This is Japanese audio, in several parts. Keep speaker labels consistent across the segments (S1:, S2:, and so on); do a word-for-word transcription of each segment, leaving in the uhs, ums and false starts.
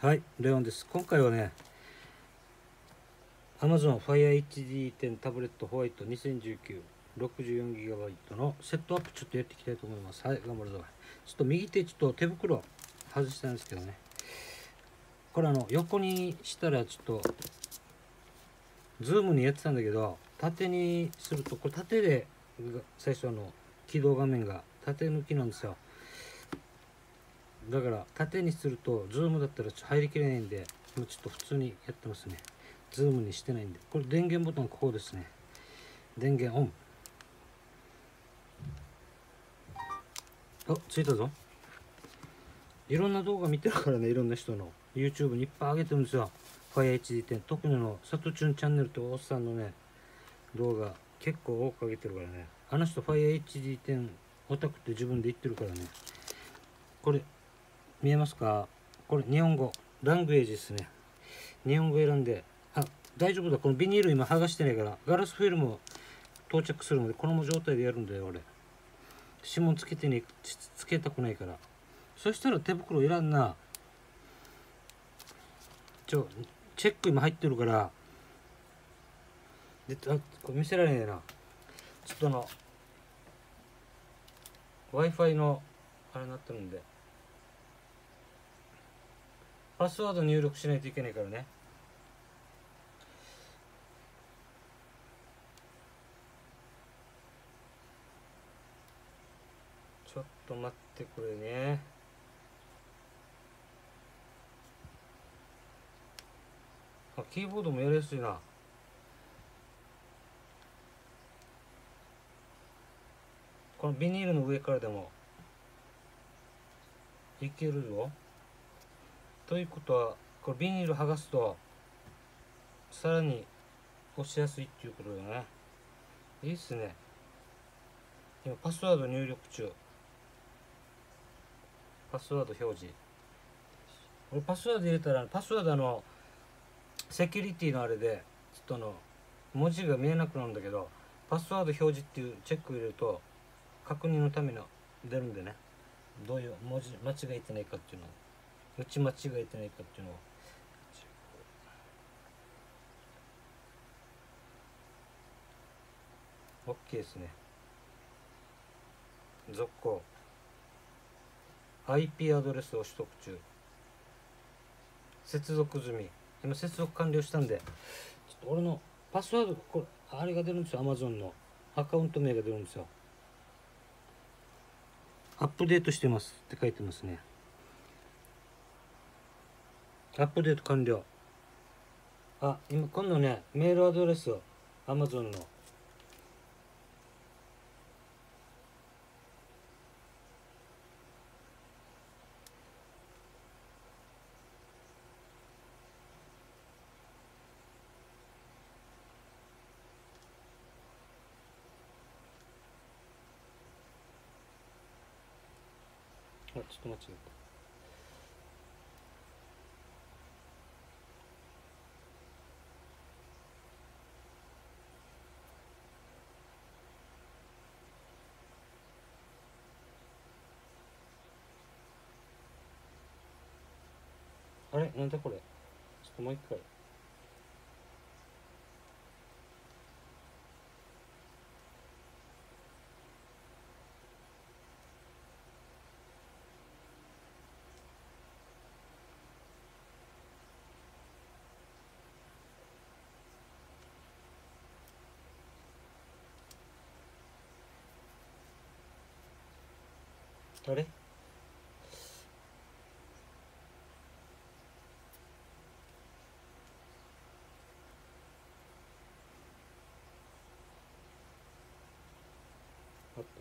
S1: はい、レオンです。今回はね、Amazon Fire エイチディーテン タブレットホワイトにせんじゅうきゅう ろくじゅうよんギガバイト のセットアップちょっとやっていきたいと思います。はい、頑張るぞ。ちょっと右手ちょっと手袋外したんですけどね。これあの横にしたらちょっとズームにやってたんだけど、縦にするとこれ縦で最初の起動画面が縦抜きなんですよ。だから縦にするとズームだったらちょっと入りきれないんで、もうちょっと普通にやってますね。ズームにしてないんで。これ電源ボタンここですね。電源オン。あ、ついたぞ。いろんな動画見てるからね、いろんな人の YouTube にいっぱい上げてるんですよ。Fire エイチディーテン、特にあのサトチュンチャンネルとおっさんのね動画結構多く上げてるからね。あの人 Fire エイチディーテン オタクって自分で言ってるからね。これ見えますか？これ日本語ラングエージですね。日本語選んで、あ、大丈夫だ。このビニール今剥がしてないからガラスフィルムを到着するのでこの状態でやるんだよ俺。指紋つけてね、つけたくないから。そしたら手袋いらんな。ちょチェック今入ってるからで、あ、これ見せられねえな。ちょっとあの Wi-Fi のあれになってるんでパスワード入力しないといけないからね。ちょっと待ってくれね。あ、キーボードもやりやすいな。このビニールの上からでもいけるぞ。ということはこれビニール剥がすとさらに押しやすいっていうことだね。いいっすね。今パスワード入力中。パスワード表示。俺パスワード入れたらパスワードのセキュリティのあれでちょっとの文字が見えなくなるんだけど、パスワード表示っていうチェック入れると確認のための出るんでね、どういう文字間違えてないかっていうのを、打ち間違えてないかっていうのを OK ですね。続行 アイピー アドレスを取得中、接続済み。今接続完了したんで、ちょっと俺のパスワード、これあれが出るんですよ。 Amazon のアカウント名が出るんですよ。アップデートしてますって書いてますね。アップデート完了。あ、今今度ねメールアドレスを Amazon のあ、ちょっと間違えた。あれなんだこれ。ちょっともう一回。あれあった。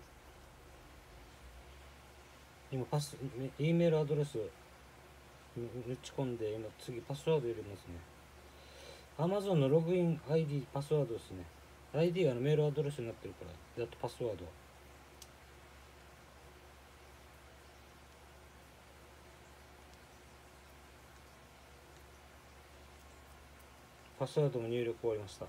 S1: 今パス E メールアドレス打ち込んで、今次パスワード入れますね。 Amazon のログイン アイディー パスワードですね。 アイディー がメールアドレスになってるから、であとパスワード、パスワードも入力終わりました。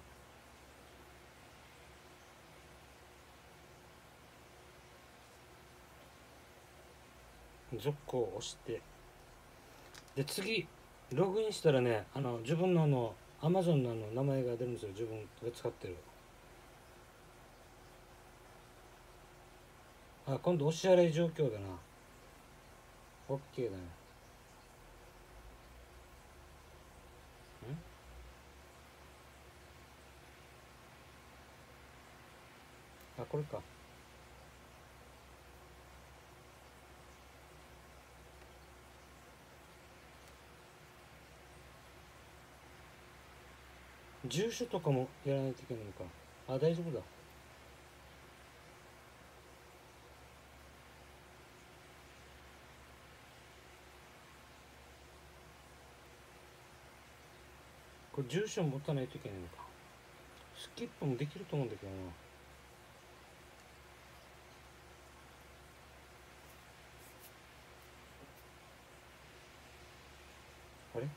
S1: 続行を押して、で次ログインしたらね、あの自分のあの Amazon のあの名前が出るんですよ。自分が使ってる。あ、今度お支払い状況だな。 OK だね。んあ、これか。住所とかもやらないといけないのか。あ、大丈夫だ。これ住所持たないといけないのか。スキップもできると思うんだけどな。あれ、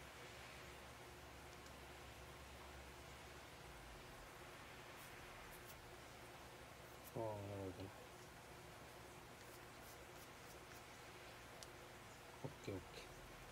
S1: ああ、なるほどね。オッケーオッケ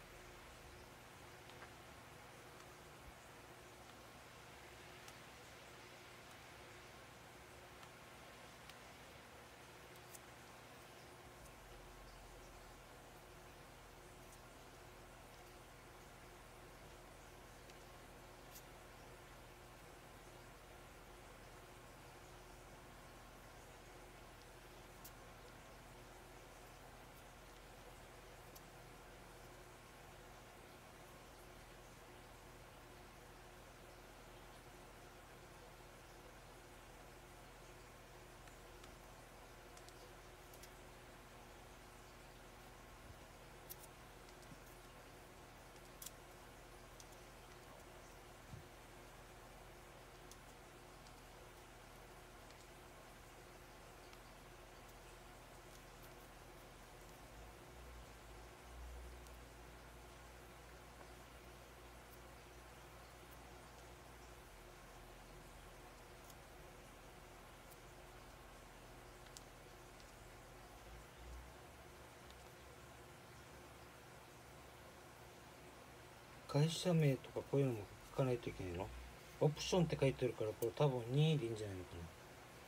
S1: ー。会社名とかこういうのも書かないといけないの？オプションって書いてるから、これ多分にでいいんじゃないのかな。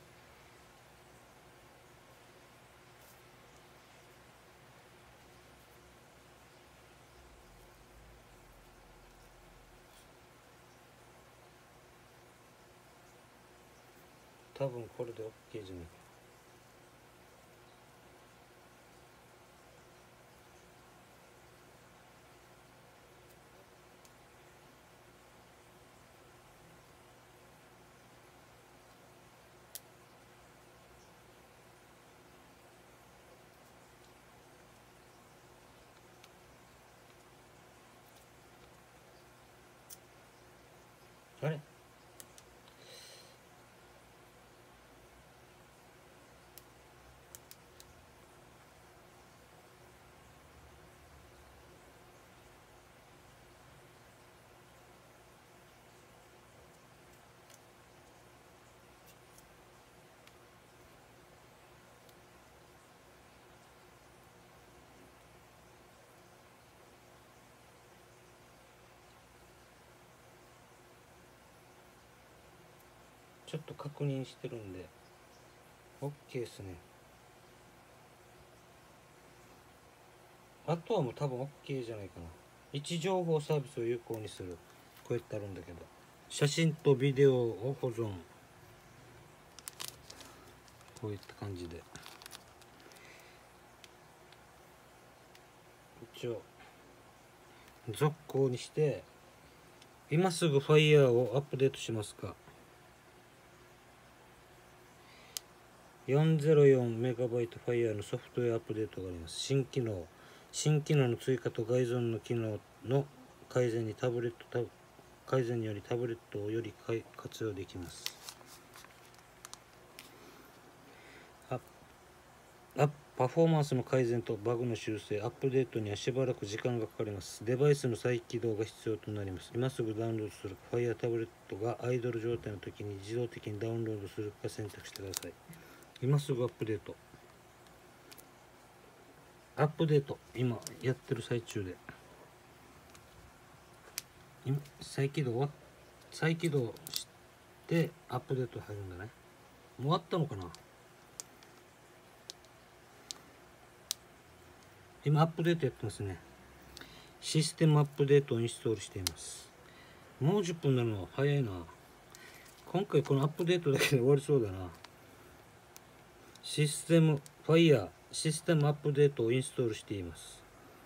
S1: 多分これで OK じゃないかな。あれ、ちょっと確認してるんで OK ですね。あとはもう多分 OK じゃないかな。位置情報サービスを有効にする、こうやってあるんだけど、写真とビデオを保存、こういった感じで一応続行にして、今すぐ Fire をアップデートしますか。 よんひゃくよんメガバイト Fire のソフトウェアアップデートがあります。新機能新機能の追加と概存の機能の改善にタブレット改善によりタブレットをより活用できます。ああパフォーマンスの改善とバグの修正、アップデートにはしばらく時間がかかります。デバイスの再起動が必要となります。今すぐダウンロードするか、Fire タブレットがアイドル状態の時に自動的にダウンロードするか選択してください。今すぐアップデート。アップデート、今やってる最中で。 今再起動終わっ再起動してアップデート入るんだね。もう終わったのかな。今アップデートやってますね。システムアップデートをインストールしています。もうじゅっぷんなの早いな。今回このアップデートだけで終わりそうだな。システムファイヤーシステムアップデートをインストールしています。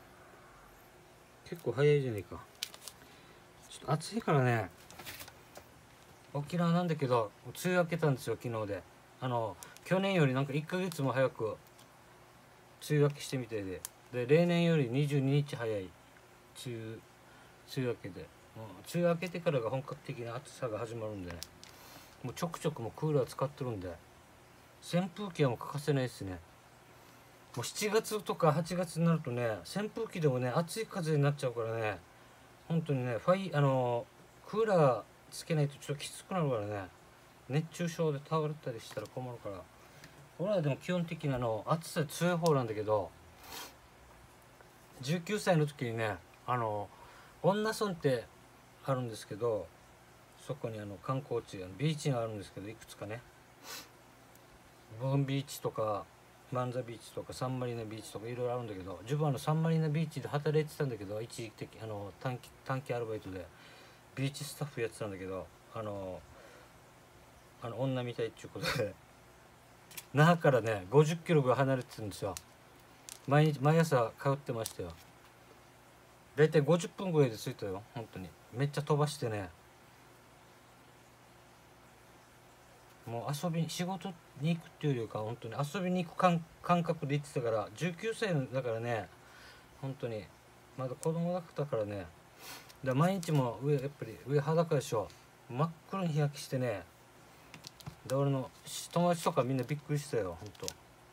S1: 結構早いじゃないか。ちょっと暑いからね、沖縄なんだけど梅雨明けたんですよ昨日で。あの去年よりなんかいっかげつも早く梅雨明けしてみたいで、で例年よりにじゅうににち早い梅雨梅雨明けで、もう梅雨明けてからが本格的な暑さが始まるんでね、もうちょくちょくもうクーラー使ってるんで扇風機はもう欠かせないですね。もうしちがつとかはちがつになるとね、扇風機でもね暑い風になっちゃうからね、本当にねファイあのクーラーつけないとちょっときつくなるからね、熱中症で倒れたりしたら困るから。俺はでも基本的にあの暑さ強い方なんだけど、じゅうきゅうさいの時にね、あの恩納村ってあるんですけど、そこにあの観光地ビーチがあるんですけど、いくつかね、ボンビーチとかマンザビーチとかサンマリーナビーチとかいろいろあるんだけど、自分はあのサンマリーナビーチで働いてたんだけど、一時的あの短期短期アルバイトでビーチスタッフやってたんだけど、あのあの女みたいっていうことで那覇からねごじゅっキロぐらい離れてるんですよ。毎日毎朝通ってましたよ。だいたいごじゅっぷんぐらいで着いたよ。本当にめっちゃ飛ばしてね、もう遊びに仕事に行くっていうよりか本当に遊びに行く感感覚で行ってたから、じゅうきゅうさいだからね、本当にまだ子供だったからね、だ毎日も上やっぱり上裸でしょ、真っ黒に日焼けしてね、で俺の友達とかみんなびっくりしたよ。本当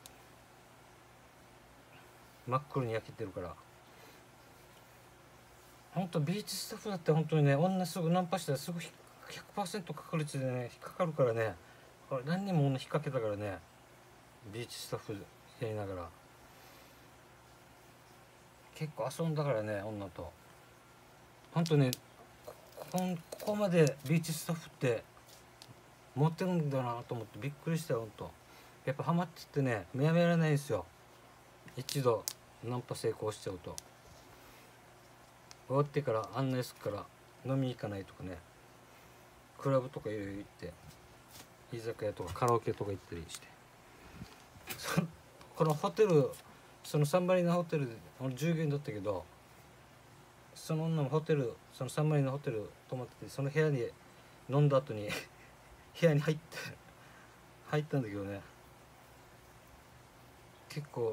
S1: 真っ黒に焼けてるから。本当ビーチスタッフだって本当にね、女すぐナンパしたらすぐ ひゃくパーセント 確率でね引っかかるからね、これ何人も女引っ掛けたからね、ビーチスタッフやりながら結構遊んだからね女と。本当ね、こここまでビーチスタッフって持ってるんだなと思ってびっくりしたよ。本当やっぱハマってってね、やめられないんですよ。一度ナンパ成功しちゃうと終わってから案内するから飲みに行かないとかね、クラブとかいろいろ行って居酒屋とかカラオケとか行ったりして、このホテル、そのサンマリーナホテルで俺従業員だったけど、その女もホテル、そのサンマリーナホテル泊まってて、その部屋に飲んだ後に部屋に入って入ったんだけどね、結構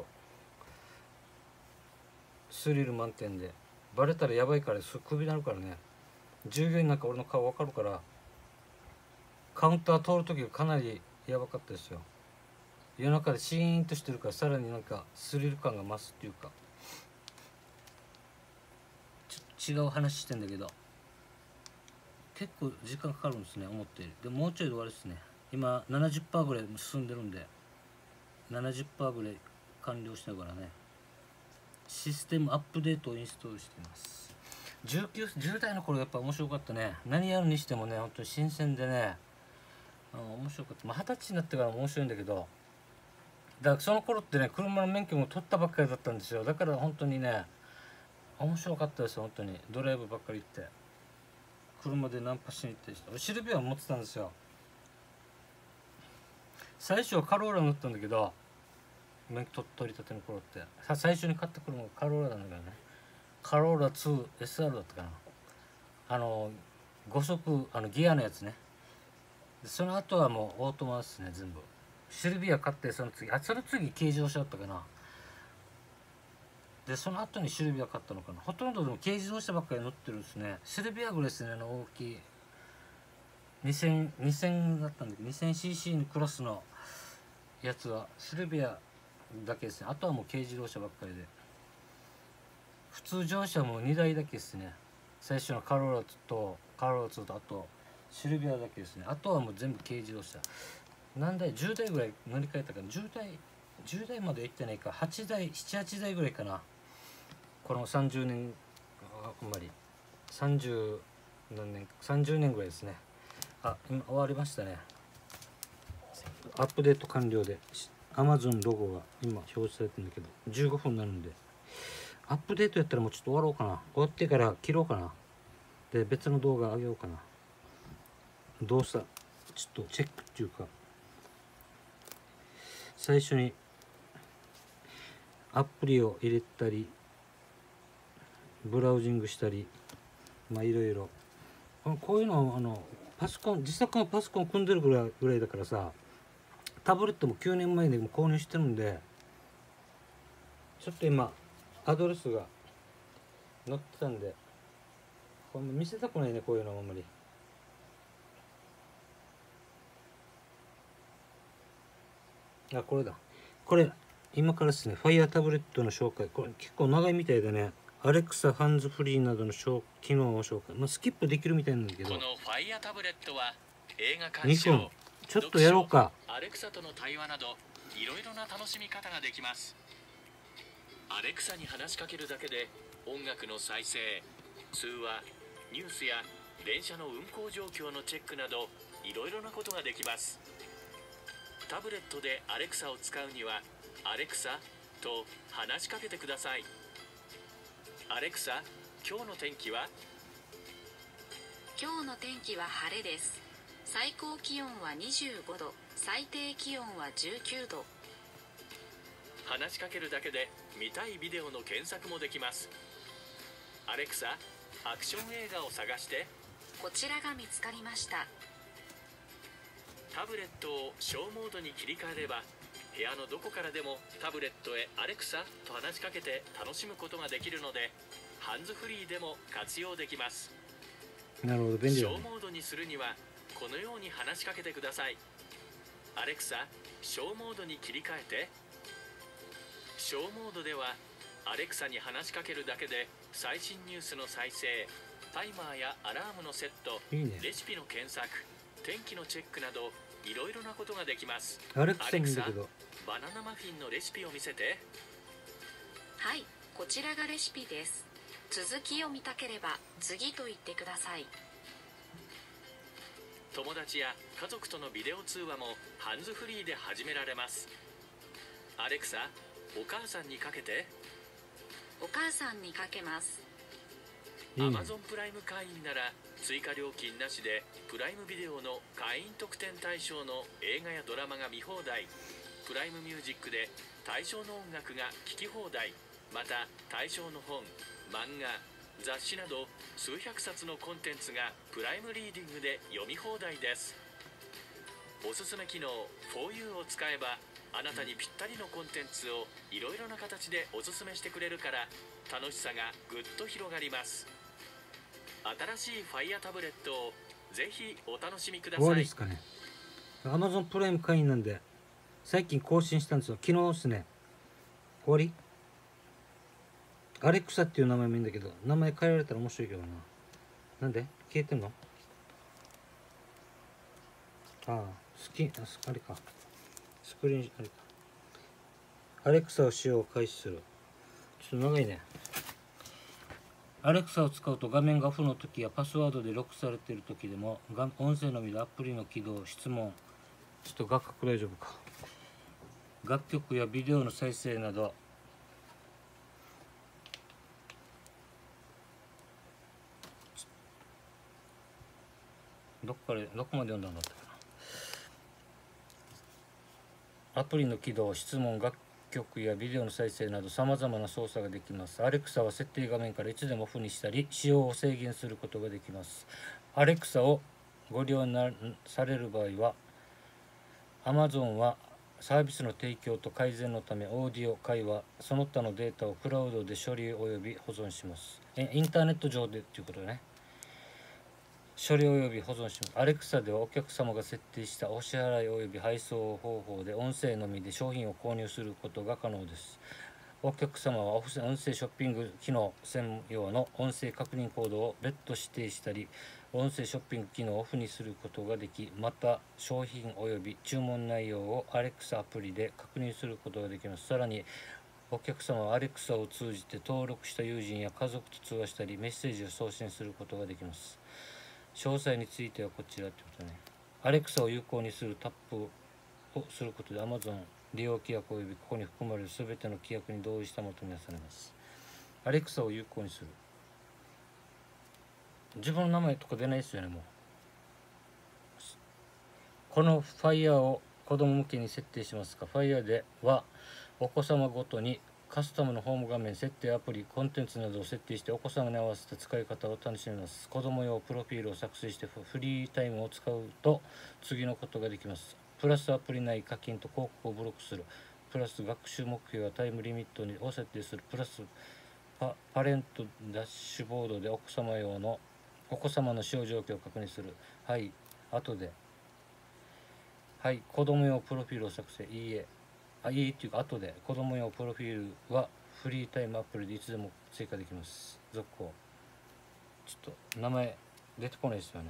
S1: スリル満点で、バレたらやばいからすぐクビになるからね。従業員なんか俺の顔分かるから、カウンター通る時がかなりやばかったですよ。夜中でシーンとしてるから、さらになんかスリル感が増すっていうか、ちょっと違う話してんだけど、結構時間かかるんですね思っている。でももうちょいで終わりですね。今 ななじゅっパーセント ぐらい進んでるんで、 ななじゅっパーセント ぐらい完了しながらね、システムアップデートをインストールしています。じゅうきゅう、じゅう代の頃やっぱ面白かったね。何やるにしてもね、本当に新鮮でね、あの面白かった。まあ二十歳になってからも面白いんだけど、だからその頃ってね、車の免許も取ったばっかりだったんですよ。だから本当にね、面白かったですよ。本当にドライブばっかり行って、車でナンパしに行ったりして、俺シルビア持ってたんですよ。最初はカローラ乗ったんだけど、免許取り立ての頃ってさ、最初に買った車がカローラなんだけどね、カローラ ツーエスアール だったかな、あのご速あのギアのやつね。でその後はもうオートマですね全部。シルビア買って、その次あその次軽自動車だったかな。でその後にシルビア買ったのかな。ほとんどでも軽自動車ばっかり乗ってるんですね。シルビアぐらいですね、あの大きいにせん、にせんだったんだけど にせんシーシー のクラスのやつはシルビアだけですね。あとはもう軽自動車ばっかりで、普通乗車もにだいだけですね。最初のカローラとカローラツーとあとシルビアだけですね。あとはもう全部軽自動車。何台じゅうだいぐらい乗り換えたかな。じゅうだいじゅうだいまで行ってないか、はちだいななはちだいぐらいかな、このさんじゅうねん余りさんじゅう何年かさんじゅうねんぐらいですね。あ、今終わりましたね。アップデート完了で Amazon ロゴが今表示されてるんだけどじゅうごふんになるんで、アップデートやったらもうちょっと終わろうかな。終わってから切ろうかな。で別の動画上げようかな。動作ちょっとチェックっていうか、最初にアプリを入れたりブラウジングしたり、まあいろいろこういうのあのパソコン、自作のパソコン組んでるぐらいぐらいだからさ、タブレットもきゅうねんまえにも購入してるんで、ちょっと今アドレスが載ってたんで、これ見せたくないね、こういうのあんまり。あ、これだ。これ今からですね、Fire タブレットの紹介。これ結構長いみたいでね、Alexa ハンズフリーなどの機能を紹介。まあ、スキップできるみたいなんだけど、
S2: この Fire タブレットは映画鑑
S1: に
S2: 賞、
S1: ふんちょっとやろうか。
S2: アレクサとの対話などいろいろな楽しみ方ができます。アレクサに話しかけるだけで音楽の再生、通話、ニュースや電車の運行状況のチェックなどいろいろなことができます。タブレットでアレクサを使うにはアレクサと話しかけてください。アレクサ、今日の天気は？
S3: 今日の天気は晴れです。最高気温はにじゅうごど、最低気温はじゅうきゅうど。
S2: 話しかけるだけで見たいビデオの検索もできます。アレクサ、アクション映画を探して。
S3: こちらが見つかりました。
S2: タブレットをショーモードに切り替えれば、部屋のどこからでもタブレットへアレクサと話しかけて楽しむことができるので、ハンズフリーでも活用できます。
S1: なるほど、便利だね。
S2: ショーモードにするにはこのように話しかけてください。アレクサ、ショーモードに切り替えて。ショーモードではアレクサに話しかけるだけで最新ニュースの再生、タイマーやアラームのセット、
S1: いいね。
S2: レシピの検索、天気のチェックなどいろいろなことができます。
S1: アレクサもいいんだけど、
S2: バナナマフィンのレシピを見せて。
S3: はい、こちらがレシピです。続きを見たければ次と言ってください。
S2: 友達や家族とのビデオ通話もハンズフリーで始められます。アレクサ、お母さんにかけて。
S3: お母さんにかけます。
S1: いいね。
S2: Amazon プライム会員なら追加料金なしでプライムビデオの会員特典対象の映画やドラマが見放題。プライムミュージックで対象の音楽が聴き放題。また対象の本、漫画、雑誌など数百冊のコンテンツがプライムリーディングで読み放題です。おすすめ機能 フォーユー を使えばあなたにぴったりのコンテンツをいろいろな形でおすすめしてくれるから楽しさがぐっと広がります。新しい Fire タブレットをぜひお楽しみくだ
S1: 終わ
S2: さい。
S1: りですかね。 Amazon プライム会員なんで最近更新したんですよ。昨日ですね。終わり。アレクサっていう名前もいいんだけど、名前変えられたら面白いけどな。なんで消えてんの？ああ、スキン、ああれか。スクリーン、あれか。アレクサを使用を開始する。ちょっと長いね。アレクサを使うと画面がオフの時やパスワードでロックされている時でも音声のみでアプリの起動、質問、ちょっと画角大丈夫か。楽曲やビデオの再生などどこからどこまで読んだんだったかな。アプリの起動、質問、楽曲やビデオの再生などさまざまな操作ができます。アレクサは設定画面からいつでもオフにしたり使用を制限することができます。アレクサをご利用なされる場合は Amazon はサービスの提供と改善のためオーディオ、会話、その他のデータをクラウドで処理および保存します。えインターネット上でということでね、処理および保存します。アレクサではお客様が設定したお支払いおよび配送方法で音声のみで商品を購入することが可能です。お客様は音声ショッピング機能専用の音声確認コードを別途指定したり、音声ショッピング機能をオフにすることができ、また商品および注文内容をアレクサアプリで確認することができます。さらにお客様はアレクサを通じて登録した友人や家族と通話したりメッセージを送信することができます。 詳細についてはこちらってことね。アレクサを有効にするタップをすることで Amazon 利用規約及びここに含まれるすべての規約に同意したもとになされます。アレクサを有効にする。自分の名前とか出ないですよね。もうこの Fire を子供向けに設定しますか。 Fire ではお子様ごとにカスタムのホーム画面、設定アプリ、コンテンツなどを設定してお子様に合わせた使い方を楽しめます。子供用プロフィールを作成してフリータイムを使うと次のことができます。プラスアプリ内課金と広告をブロックする。プラス学習目標やタイムリミットを設定する。プラス パ, パレントダッシュボードでお子様用のお子様の使用状況を確認する。はい、後で。はい、子供用プロフィールを作成。いいえ。あ、いいっていうか、後で。子供用プロフィールはフリータイムアプリでいつでも追加できます。続行。ちょっと名前出てこないですよね。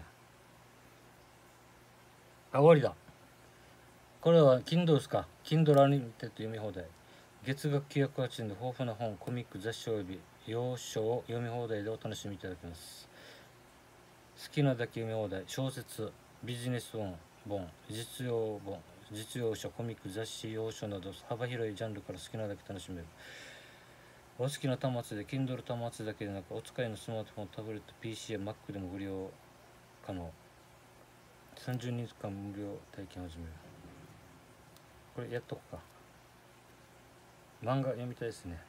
S1: あ、終わりだ。これは Kindle ですか。Kindle Unlimited 読み放題。月額きゅうひゃくはちえんで豊富な本、コミック、雑誌および洋書を読み放題でお楽しみいただけます。好きなだけ読み放題。小説、ビジネス本、実用本、実用書、コミック、雑誌、洋書など幅広いジャンルから好きなだけ楽しめる。お好きな端末で Kindle 端末だけでなくお使いのスマートフォン、タブレット、ピーシー や Mac でもご利用可能。さんじゅうにちかん無料体験を始める。これやっとくか。漫画読みたいですね。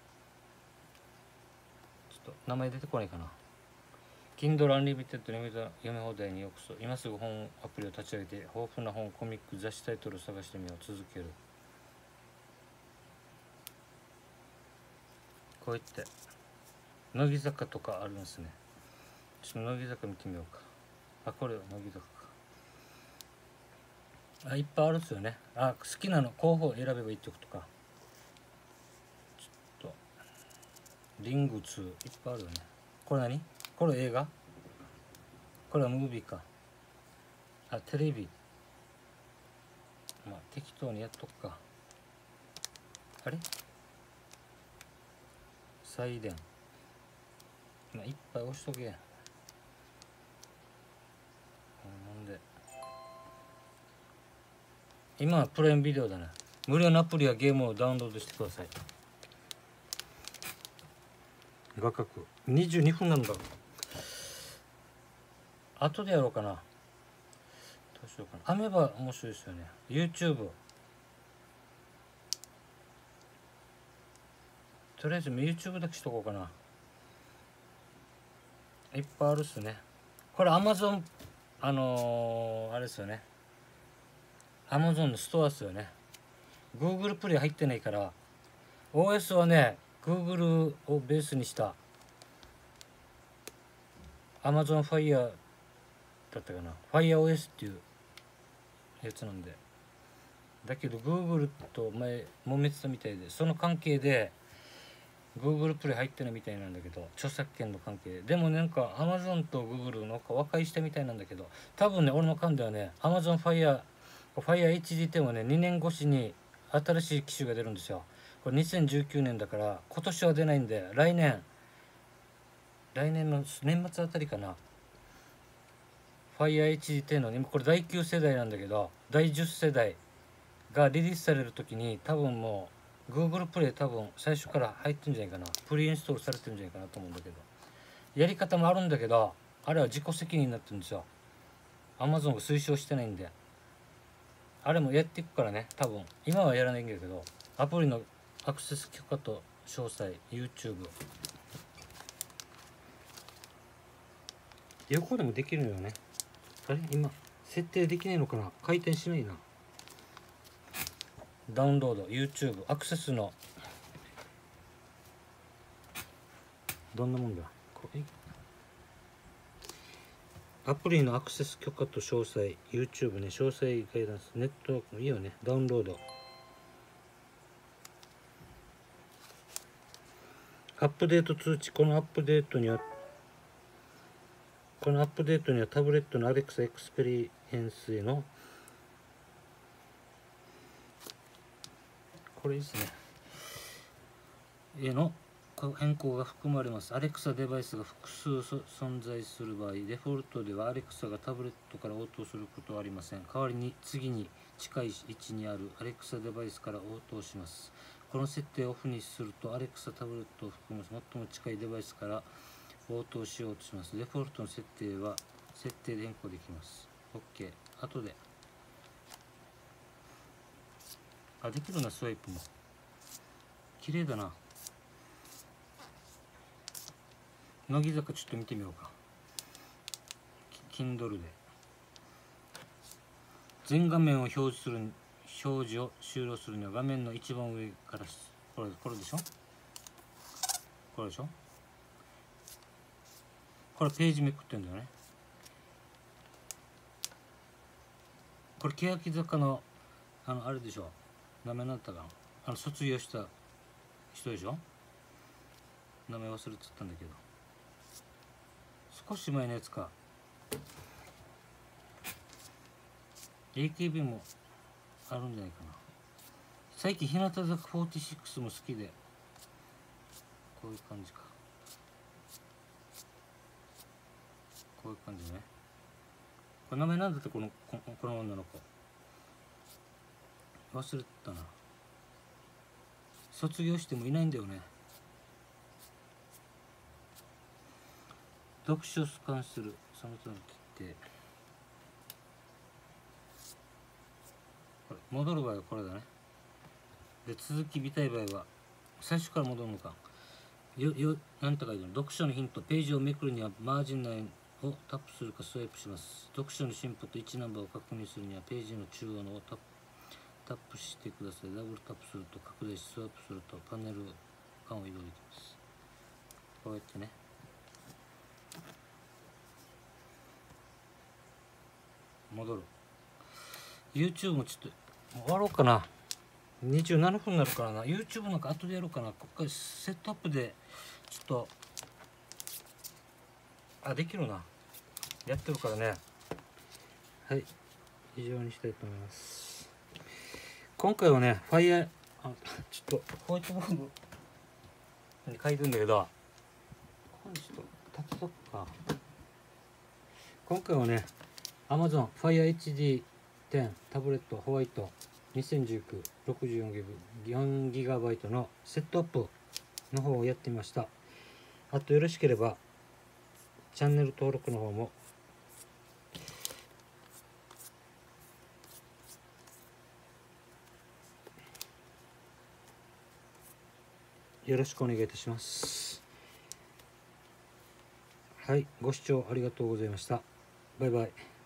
S1: ちょっと名前出てこないかな。Kindle Unlimited 読み読み放題にようこそ。今すぐ本アプリを立ち上げて豊富な本、コミック、雑誌タイトルを探してみよう。続ける。こうやって乃木坂とかあるんですね。ちょっと乃木坂見てみようか。あ、これは乃木坂か。あ、いっぱいあるんですよね。あ、好きなの候補を選べばいいってことか。ちょっとリングツーいっぱいあるよね。これ何？これ映画？これはムービーか。あ、テレビ。まあ適当にやっとくか。あれ？再電。まあいっぱい押しとけ。なんで今はプライムビデオだな。無料のアプリやゲームをダウンロードしてください。画角にじゅうにふんなんだ。後でやろうかな。どうしようかな。アメバ面白いですよね。 YouTube とりあえず YouTube だけしとこうかな。いっぱいあるっすね。これ Amazon あのー、あれですよね。Amazon のストアですよね。 Google プレイ入ってないから オーエス はね Google をベースにした Amazon Fire だったかな。 FireOS っていうやつなんで。だけど Google と前揉めてたみたいで、その関係で Google プレイ入ってないみたいなんだけど、著作権の関係で。でもなんか Amazon と Google の和解したみたいなんだけど、多分ね俺の勘ではね Amazon Fire Fire エイチディーテン はねにねん越しに新しい機種が出るんですよ。これにせんじゅうきゅうねんだから今年は出ないんで、来年来年の年末あたりかな。 Fire エイチディーテン の今これだいきゅう世代なんだけど、だいじゅっ世代がリリースされる時に多分もう Google プレイ多分最初から入ってるんじゃないかな。プリインストールされてるんじゃないかなと思うんだけど、やり方もあるんだけどあれは自己責任になってるんですよ。 Amazon が推奨してないんで。あれもやっていくからね、多分今はやらないんだけど、アプリのアクセス許可と詳細 YouTube 横でもできるよね。あれ今設定できないのかな。回転しないな。ダウンロード YouTube アクセスのどんなもんだ。これアプリのアクセス許可と詳細 YouTube ね。詳細ガイダンスネットワークもいいよね。ダウンロード。アップデート通知。このアップデートにはこのアップデートにはタブレットの Alexa エクスペリエンスへのこれですねへの変更が含まれます。アレクサデバイスが複数存在する場合、デフォルトではアレクサがタブレットから応答することはありません。代わりに次に近い位置にあるアレクサデバイスから応答します。この設定をオフにすると、アレクサタブレットを含む最も近いデバイスから応答しようとします。デフォルトの設定は設定で変更できます。OK。後で。あ、できるな、スワイプも。綺麗だな。乃木坂ちょっと見てみようか。Kindle で。全画面を表示する、表示を終了するには画面の一番上から、これ、これでしょこれでしょこれページめくってんだよね。これ欅坂の、あの、あれでしょ名前なんだったかな、あの、卒業した人でしょ、名前忘れちゃったんだけど。少し前のやつか。 エーケービー もあるんじゃないかな。最近日向坂フォーティーシックスも好きで、こういう感じか。こういう感じね。これ名前なんだって、このここの女の子忘れてたな。卒業してもいないんだよね。読書をスカンする、その他の切って、これ戻る場合はこれだね。で、続き見たい場合は最初から戻るのか。よよなんて書いてある。読書のヒント、ページをめくるにはマージン内をタップするかスワイプします。読書の進歩といちナンバーを確認するにはページの中央のをタップタップしてください。ダブルタップすると拡大し、スワイプするとパネル間を移動できます。こうやってね。戻る。 YouTube もちょっと終わろうかな。にじゅうななふんになるからな。 YouTube なんか後でやろうかな。ここからセットアップでちょっと、あ、できるな、やってるからね。はい、以上にしたいと思います。今回はね、ファイヤー、あ、ちょっとホワイトボードに書いてるんだけど、これちょっと立てとくか。今回はね、Amazon Fire エイチディーテン タブレットホワイトにせんじゅうきゅう ろくじゅうよんギガバイト のセットアップの方をやってみました。あとよろしければチャンネル登録の方もよろしくお願いいたします。はい、ご視聴ありがとうございました。バイバイ。